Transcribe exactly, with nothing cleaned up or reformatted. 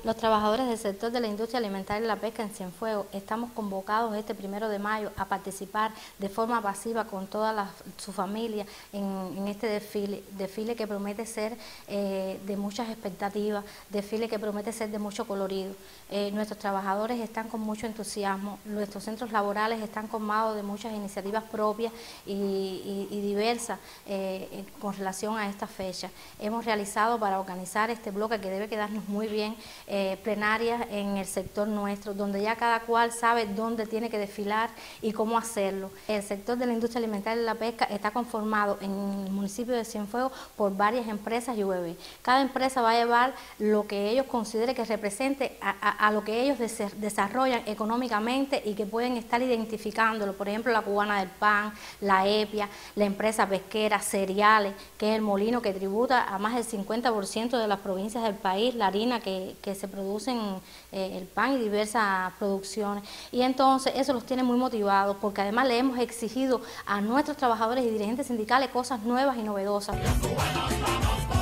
Los trabajadores del sector de la industria alimentaria y la pesca en Cienfuegos estamos convocados este primero de mayo a participar de forma pasiva con toda la, su familia en, en este desfile, desfile que promete ser eh, de muchas expectativas, desfile que promete ser de mucho colorido. Eh, nuestros trabajadores están con mucho entusiasmo, nuestros centros laborales están colmados de muchas iniciativas propias y, y, y diversas eh, con relación a esta fecha. Hemos realizado para organizar este bloque que debe quedarnos muy bien, Eh, plenarias en el sector nuestro, donde ya cada cual sabe dónde tiene que desfilar y cómo hacerlo. El sector de la industria alimentaria y la pesca está conformado en el municipio de Cienfuegos por varias empresas y U E B. Cada empresa va a llevar lo que ellos consideren que represente a, a, a lo que ellos des desarrollan económicamente y que pueden estar identificándolo. Por ejemplo, la Cubana del Pan, la EPIA, la empresa pesquera, Cereales, que es el molino que tributa a más del cincuenta por ciento de las provincias del país, la harina que, que se producen eh, el pan y diversas producciones, y entonces eso los tiene muy motivados porque además le hemos exigido a nuestros trabajadores y dirigentes sindicales cosas nuevas y novedosas.